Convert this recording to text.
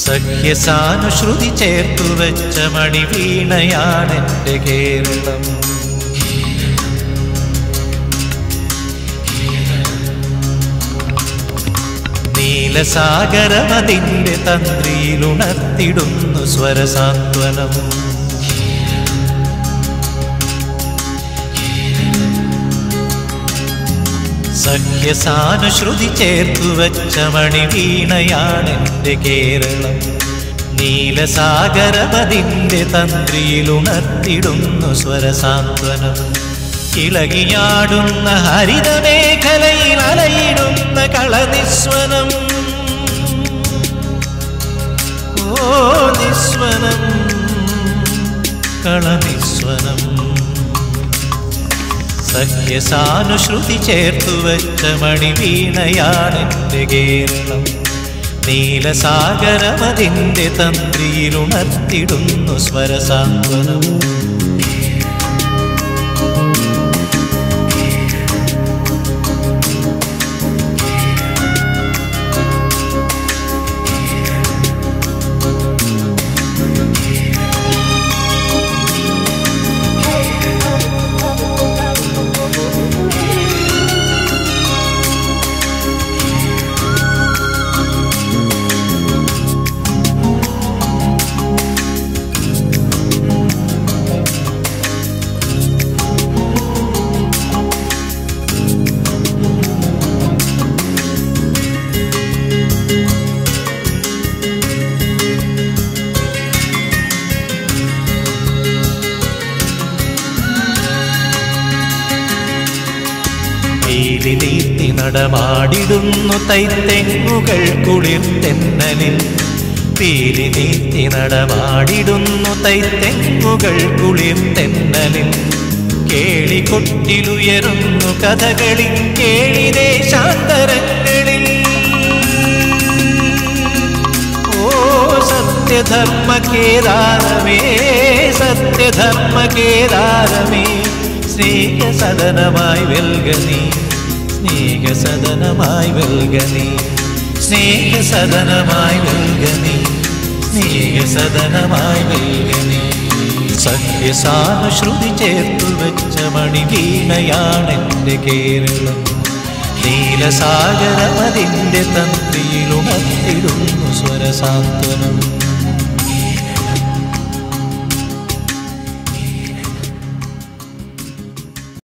സഖ്യസാനുശ്രുതി ചേർത്തു വെച്ച മണിവീണയാണെൻ്റെ കേരളം. നീലസാഗരമതിൻ്റെ തന്ത്രിയിലുണർത്തിടുന്നു സ്വരസാന്ത്വനം. സഖ്യസാനുശ്രുതി ചേർത്തു വെച്ച മണിവീണയാണെൻ്റെ കേരളം. നീലസാഗരമതിൻ്റെ തന്ത്രിയിലുണർത്തിടുന്നു സ്വരസാന്ത്വനം. ഇളകിയാടുന്ന ഹരിതമേഖലയിൽ അലയിടുന്ന കളനിസ്വനം. ഓ നിസ്വനം, കളനിസ്വനം. സഖ്യസാനുശ്രുതി ചേർത്തു വെച്ച മണിവീണയാണെൻ്റെ കേരളം. നീലസാഗരമതിൻ്റെ തന്ത്രിയിലുണർത്തിടുന്നു സ്വരസാന്ത്വനം. നീത്തി നടമാടിടുന്നു തൈത്തെങ്ങുകൾ കുളിർത്തെന്നലിൽ. പീലി നീത്തി നടമാടിടുന്നു തൈത്തെങ്ങുകൾ കുളിർത്തെന്നലിൽ. കേളികൊട്ടിലുയരുന്നു കഥകളി കേളിദേശാന്തരങ്ങളിൽ. ഓ സത്യധർമ്മ കേദാരമേ, സത്യധർമ്മ കേദാരമേ. സ്നേഹസദനമായി വെൽഗനി, സ്നേഹസദനമായി വെൽഗനി, സ്നേഹസദനമായി വെൽഗനി, സ്നേഹസദനമായി വെൽഗനി. സഖ്യസാനുശ്രുതി ചേർത്തു വെച്ച മണിവീണയാണെൻ്റെ കേരളം. നീലസാഗരമതിൻ്റെ തന്ത്രിയിലുണർത്തിടുന്നു സ്വരസാന്ത്വനം.